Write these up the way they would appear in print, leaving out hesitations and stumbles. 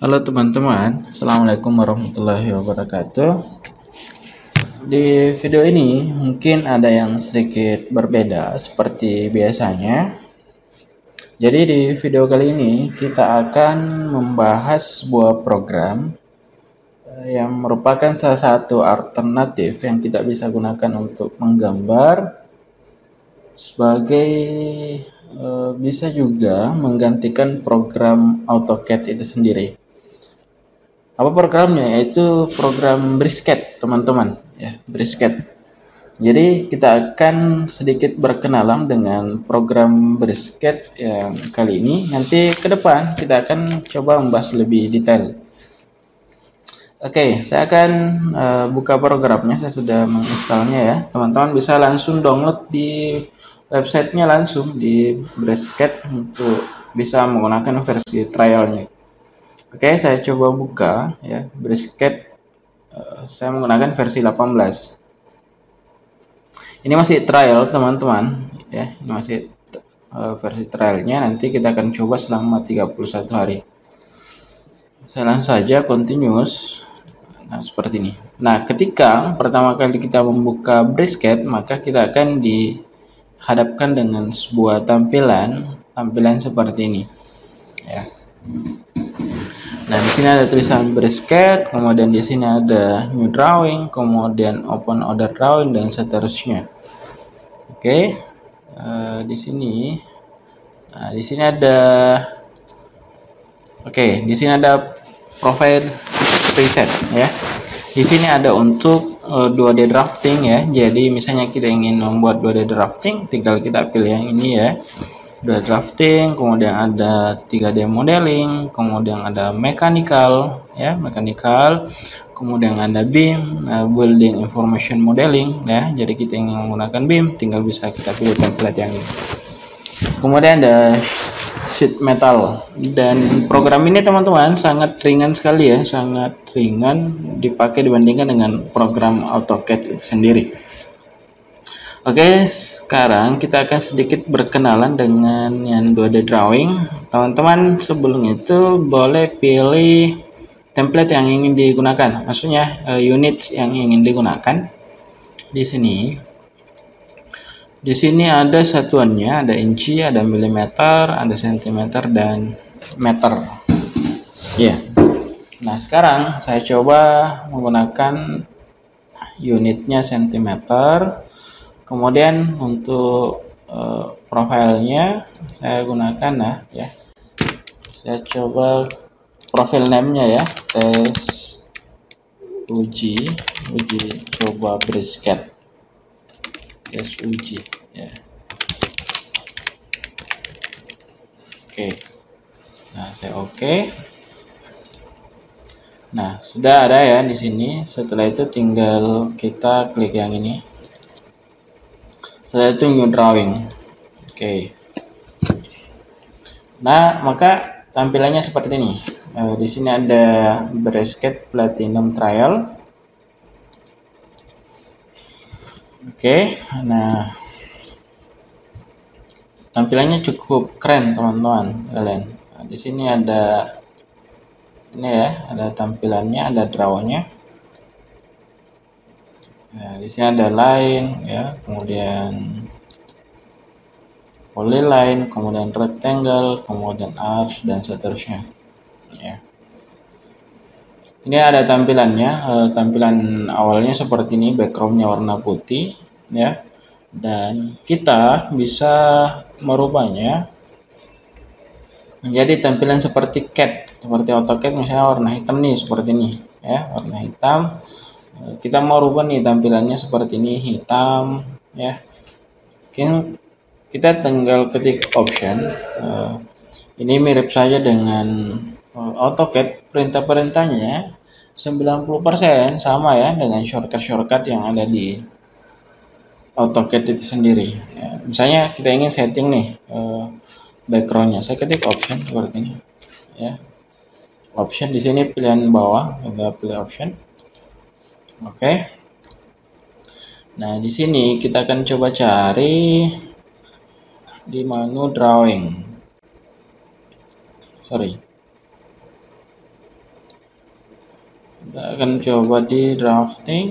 Halo teman-teman, Assalamualaikum warahmatullahi wabarakatuh. Di video ini mungkin ada yang sedikit berbeda seperti biasanya. Jadi di video kali ini kita akan membahas sebuah program yang merupakan salah satu alternatif yang kita bisa gunakan untuk menggambar sebagai bisa juga menggantikan program AutoCAD itu sendiri. Apa programnya? Yaitu program Brisket, teman-teman, ya, Brisket. Jadi kita akan sedikit berkenalan dengan program Brisket yang kali ini. Nanti ke depan kita akan coba membahas lebih detail. Oke, saya akan buka programnya. Saya sudah menginstalnya ya. Teman-teman bisa langsung download di websitenya langsung di Brisket untuk bisa menggunakan versi trialnya. Oke, saya coba buka ya Brisket. Saya menggunakan versi 18. Ini masih trial, teman-teman, ya. Ini masih versi trialnya. Nanti kita akan coba selama 31 hari. Saya langsung saja continuous. Nah, seperti ini. Nah, ketika pertama kali kita membuka Brisket, maka kita akan dihadapkan dengan sebuah tampilan seperti ini. Ya. Nah, di sini ada tulisan Brisket, kemudian di sini ada New Drawing, kemudian Open Order Drawing dan seterusnya. Oke, di sini, nah, di sini ada, di sini ada Profile Preset ya. Di sini ada untuk 2D drafting ya. Jadi misalnya kita ingin membuat 2D drafting, tinggal kita pilih yang ini ya. 2D drafting, kemudian ada 3D modeling, kemudian ada mechanical ya, kemudian ada BIM, building information modeling ya. Jadi kita ingin menggunakan BIM, tinggal bisa kita pilih template yang ini. Kemudian ada sheet metal, dan program ini teman-teman sangat ringan sekali ya, sangat ringan dipakai dibandingkan dengan program AutoCAD itu sendiri. Oke, sekarang kita akan sedikit berkenalan dengan yang 2D drawing. Teman-teman sebelum itu boleh pilih template yang ingin digunakan, maksudnya units yang ingin digunakan. Di sini ada satuannya, ada inci, ada milimeter, ada sentimeter dan meter. Ya. Nah, sekarang saya coba menggunakan unitnya sentimeter. Kemudian untuk profilnya saya gunakan ya. Saya coba profil name-nya ya, tes uji coba Brisket. Tes uji ya. Oke. Nah, saya oke. Nah, sudah ada ya di sini. Setelah itu tinggal kita klik yang ini. Setelah itu New Drawing. Oke. Nah, maka tampilannya seperti ini. Di sini ada Brisket Platinum Trial. Oke. Nah, tampilannya cukup keren teman-teman kalian. Nah, di sini ada ini ya, ada tampilannya, ada drawnya. Nah, di sini ada line ya, kemudian polyline, kemudian rectangle, kemudian arch dan seterusnya. Ya. Ini ada tampilannya. Tampilan awalnya seperti ini, backgroundnya warna putih ya. Dan kita bisa merubahnya menjadi tampilan seperti CAD, seperti AutoCAD misalnya warna hitam nih, seperti ini ya, warna hitam. Kita mau rubah nih tampilannya seperti ini, hitam ya. Kita tinggal ketik option. Ini mirip saja dengan AutoCAD, perintah-perintahnya 90% sama ya dengan shortcut yang ada di AutoCAD itu sendiri ya. Misalnya kita ingin setting nih backgroundnya, saya ketik option seperti ini ya. Option di sini pilihan bawah, kita pilih option. Oke. Nah, di sini kita akan coba cari di menu drawing. Kita akan coba di drafting.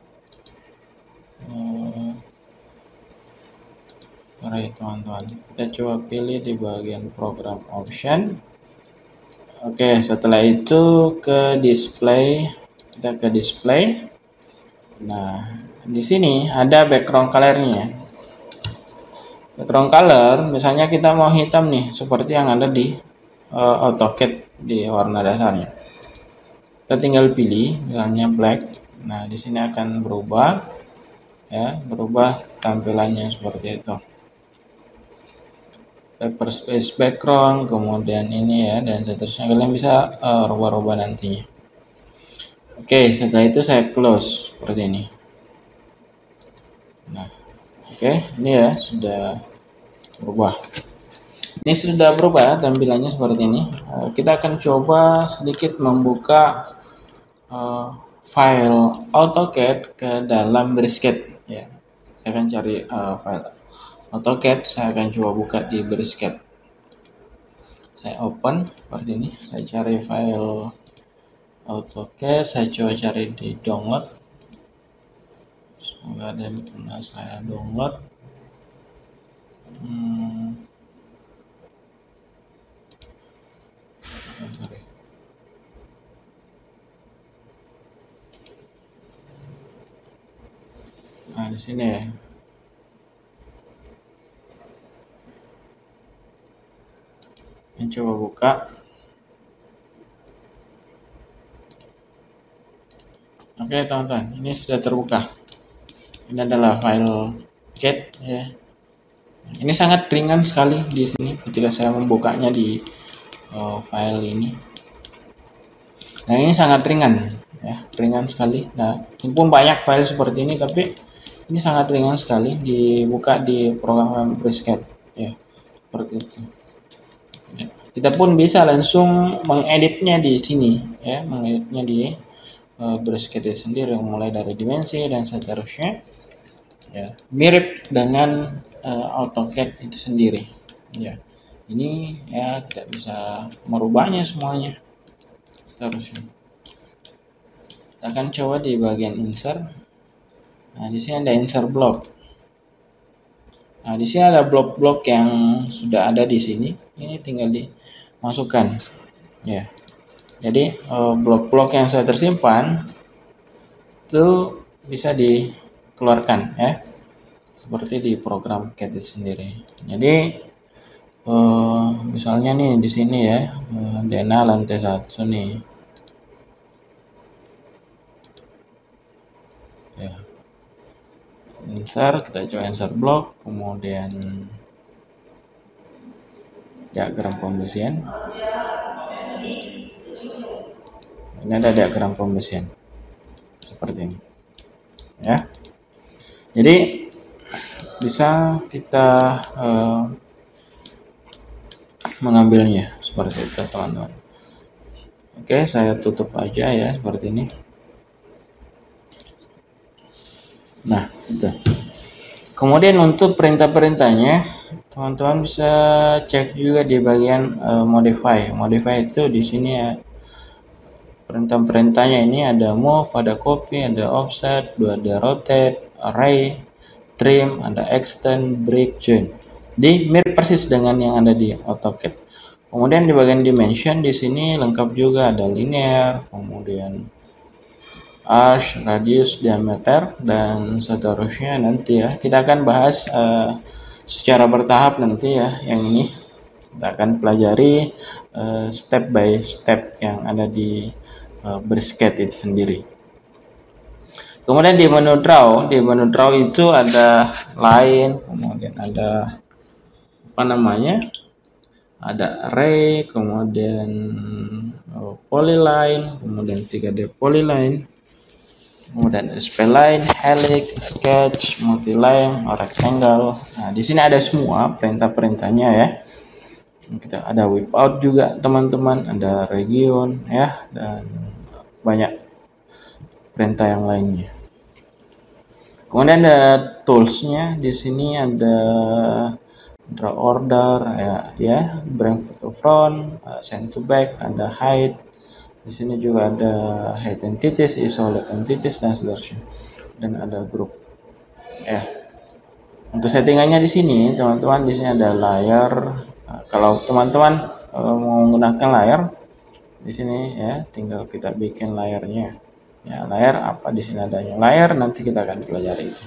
Mari teman-teman, kita coba pilih di bagian program option. Oke, setelah itu ke display, kita ke display. Nah, di sini ada background color-nya. Background color, misalnya kita mau hitam nih, seperti yang ada di AutoCAD di warna dasarnya. Kita tinggal pilih, misalnya black. Nah, di sini akan berubah, ya, berubah tampilannya seperti itu. Paper space background, kemudian ini ya, dan seterusnya. Kalian bisa rubah-rubah nantinya. Oke, setelah itu saya close seperti ini. Nah, oke, ini ya sudah berubah. Ini sudah berubah tampilannya seperti ini. Kita akan coba sedikit membuka file AutoCAD ke dalam Brisket. Ya, saya akan cari file AutoCAD. Saya akan coba buka di Brisket. Saya open seperti ini. Saya cari file AutoCAD. Saya coba cari di download. Semoga ada yang pernah saya download. Sorry. Nah, di sini ya. Coba buka. Oke teman-teman, ini sudah terbuka. Ini adalah file CAD ya. Ini sangat ringan sekali di sini ketika saya membukanya di file ini. Nah, ini sangat ringan ya, ringan sekali. Nah, ini pun banyak file seperti ini, tapi ini sangat ringan sekali dibuka di program Brisket ya, seperti itu. Ya. Kita pun bisa langsung mengeditnya di sini ya, mengeditnya di Brisket sendiri, mulai dari dimensi dan seterusnya. Ya, mirip dengan AutoCAD itu sendiri. Ya, ini ya kita bisa merubahnya semuanya. Seterusnya. Kita akan coba di bagian insert. Nah, di sini ada insert block. Nah, di sini ada blok-blok yang sudah ada di sini. Ini tinggal dimasukkan. Ya. Jadi blok-blok yang sudah tersimpan itu bisa dikeluarkan ya. Seperti di program CAD sendiri. Jadi misalnya nih di sini ya, Dena lantai 1 nih. Ya. Insert, kita coba insert block, kemudian diagram pembersihan. Ini ada diagram pembersihan seperti ini ya. Jadi bisa kita mengambilnya seperti itu teman-teman. Oke, saya tutup aja ya seperti ini. Nah, itu. Kemudian untuk perintah-perintahnya, teman-teman bisa cek juga di bagian modify. Modify itu di sini ya. Perintah-perintahnya ini ada move, ada copy, ada offset, ada rotate, array, trim, ada extend, break, join. Di mirip persis dengan yang ada di AutoCAD. Kemudian di bagian dimension di sini lengkap juga, ada linear, kemudian arc, radius, diameter, dan seterusnya nanti ya. Kita akan bahas secara bertahap nanti ya yang ini. Kita akan pelajari step by step yang ada di Brisket itu sendiri. Kemudian di menu draw itu ada line, kemudian ada apa namanya? Ada array, kemudian polyline, kemudian 3D polyline, kemudian spline, helix, sketch, multiline, rectangle. Nah, di sini ada semua perintah-perintahnya ya. Kita ada wipeout juga teman-teman, ada region ya, dan banyak perintah yang lainnya. Kemudian ada toolsnya, di sini ada draw order ya, bring to front, send to back, ada hide, Di sini juga ada head entities, isolate entities dan seterusnya. Dan ada grup. Ya. Untuk settingannya di sini, teman-teman, di sini ada layar. Nah, kalau teman-teman mau menggunakan layar di sini ya, tinggal kita bikin layarnya. Ya, layar apa di sini adanya layar, nanti kita akan pelajari itu.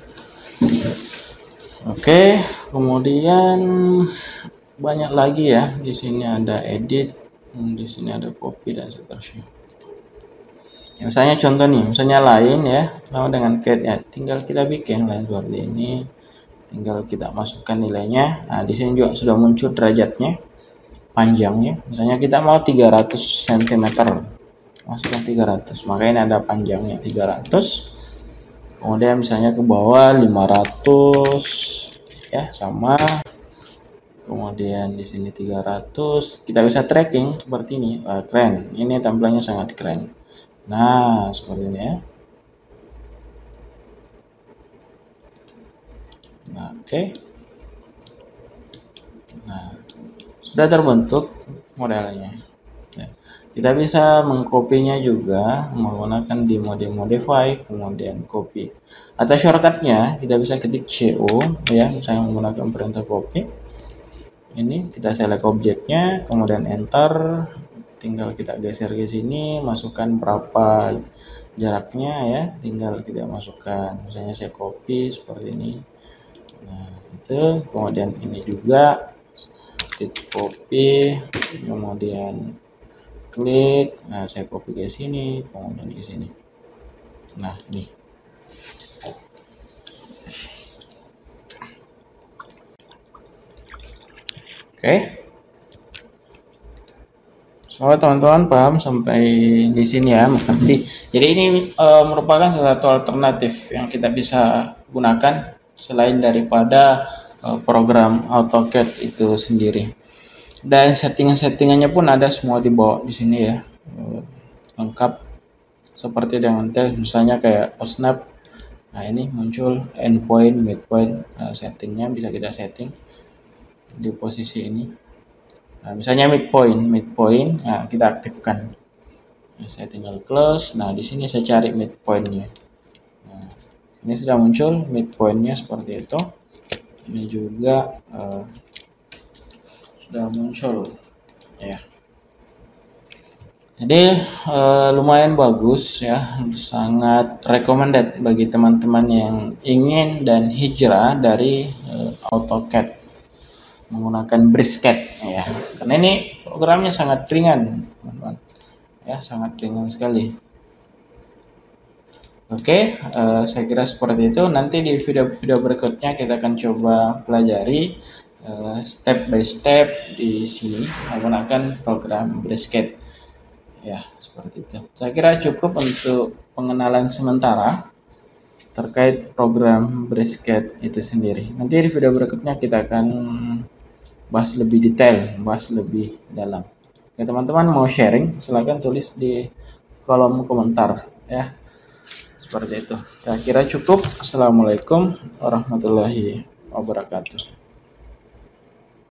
Oke, kemudian banyak lagi ya. Di sini ada edit, di sini ada copy dan seterusnya. Ya, misalnya contoh nih, misalnya line ya, mau dengan cat ya, tinggal kita bikin line seperti ini, tinggal kita masukkan nilainya. Nah, di sini juga sudah muncul derajatnya, panjangnya. Misalnya kita mau 300 cm, masukkan 300, maka ini ada panjangnya 300. Kemudian misalnya ke bawah 500 ya, sama. Kemudian di sini 300, kita bisa tracking seperti ini. Keren, ini tampilannya sangat keren. Nah, seperti ini ya. Nah, oke. Nah, sudah terbentuk modelnya. Ya. Kita bisa mengkopinya juga menggunakan di modify, kemudian copy. Atau shortcutnya kita bisa ketik CO ya, misalnya menggunakan perintah copy. Ini kita select objeknya, kemudian enter, tinggal kita geser ke sini, masukkan berapa jaraknya ya, tinggal kita masukkan. Misalnya saya copy seperti ini. Nah, itu kemudian ini juga klik copy, kemudian klik, nah saya copy ke sini, kemudian ke sini. Nah, ini. Oke. Semoga teman-teman paham sampai di sini ya, mengerti. Jadi ini merupakan salah satu alternatif yang kita bisa gunakan selain daripada program AutoCAD itu sendiri. Dan settingan-settingannya pun ada semua di bawah di sini ya, lengkap seperti dengan tes, misalnya kayak snap. Nah, ini muncul endpoint, midpoint, settingnya bisa kita setting di posisi ini. Nah, misalnya midpoint, nah kita aktifkan. Nah, saya tinggal close. Nah, di sini saya cari midpointnya. Nah, ini sudah muncul midpointnya seperti itu. Ini juga sudah muncul, ya. Jadi lumayan bagus ya, sangat recommended bagi teman-teman yang ingin dan hijrah dari AutoCAD menggunakan Brisket ya, karena ini programnya sangat ringan teman-teman ya, sangat ringan sekali. Oke, saya kira seperti itu. Nanti di video-video berikutnya kita akan coba pelajari step by step di sini menggunakan program Brisket ya, seperti itu. Saya kira cukup untuk pengenalan sementara terkait program Brisket itu sendiri. Nanti di video berikutnya kita akan bahas lebih detail, bahas lebih dalam. Oke, teman-teman mau sharing, silahkan tulis di kolom komentar ya. Seperti itu. Saya kira cukup. Assalamualaikum warahmatullahi wabarakatuh.